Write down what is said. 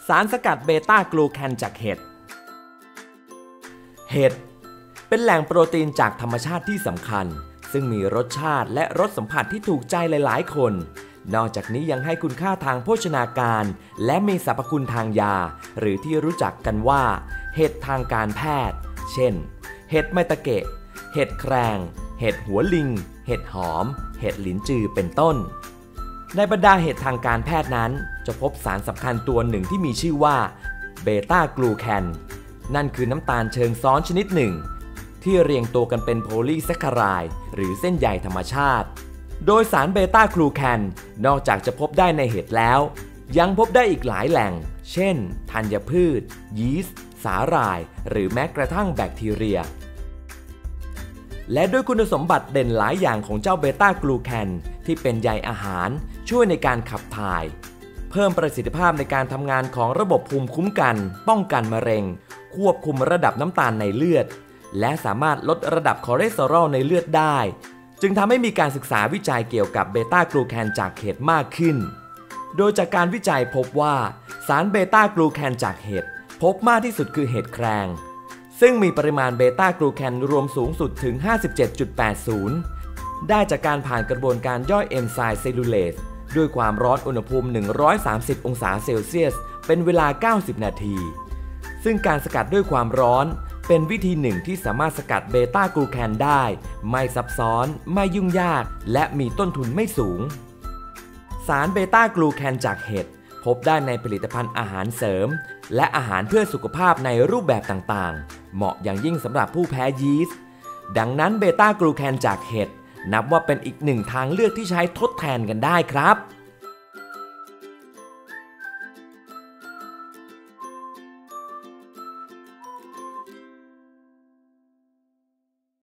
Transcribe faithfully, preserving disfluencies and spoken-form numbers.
สารสกัดเบต้ากลูแคนจากเห็ดเห็ดเป็นแหล่งโปรตีนจากธรรมชาติที่สำคัญซึ่งมีรสชาติและรสสัมผัสที่ถูกใจหลายๆคนนอกจากนี้ยังให้คุณค่าทางโภชนาการและมีสรรพคุณทางยาหรือที่รู้จักกันว่าเห็ดทางการแพทย์เช่นเห็ดไมตะเกะเห็ดแครงเห็ดหัวลิงเห็ดหอมเห็ดหลินจือเป็นต้นในบรรดาเห็ดทางการแพทย์นั้นจะพบสารสำคัญตัวหนึ่งที่มีชื่อว่าเบต้ากลูแคนนั่นคือน้ำตาลเชิงซ้อนชนิดหนึ่งที่เรียงตัวกันเป็นโพลีแซคคาไรด์หรือเส้นใยธรรมชาติโดยสารเบต้ากลูแคนนอกจากจะพบได้ในเห็ดแล้วยังพบได้อีกหลายแหล่งเช่นธัญพืชยีสต์สาหร่ายหรือแม้กระทั่งแบคทีเรียและด้วยคุณสมบัติเด่นหลายอย่างของเจ้าเบต้ากลูแคนที่เป็นใยอาหารช่วยในการขับถ่ายเพิ่มประสิทธิภาพในการทำงานของระบบภูมิคุ้มกันป้องกันมะเร็งควบคุมระดับน้ำตาลในเลือดและสามารถลดระดับคอเลสเตอรอลในเลือดได้จึงทำให้มีการศึกษาวิจัยเกี่ยวกับเบต้ากลูแคนจากเห็ดมากขึ้นโดยจากการวิจัยพบว่าสารเบต้ากลูแคนจากเห็ดพบมากที่สุดคือเห็ดแครงซึ่งมีปริมาณเบต้ากลูแคนรวมสูงสุดถึง ห้าสิบเจ็ดจุดแปดศูนย์ ได้จากการผ่านกระบวนการย่อยเอนไซม์เซลลูเลสด้วยความร้อนอุณหภูมิ หนึ่งร้อยสามสิบ องศาเซลเซียสเป็นเวลา เก้าสิบ นาทีซึ่งการสกัดด้วยความร้อนเป็นวิธีหนึ่งที่สามารถสกัดเบต้ากลูแคนได้ไม่ซับซ้อนไม่ยุ่งยากและมีต้นทุนไม่สูงสารเบต้ากลูแคนจากเห็ดพบได้ในผลิตภัณฑ์อาหารเสริมและอาหารเพื่อสุขภาพในรูปแบบต่างๆเหมาะอย่างยิ่งสำหรับผู้แพ้ยีสต์ดังนั้นเบต้ากลูแคนจากเห็ดนับว่าเป็นอีกหนึ่งทางเลือกที่ใช้ทดแทนกันได้ครับ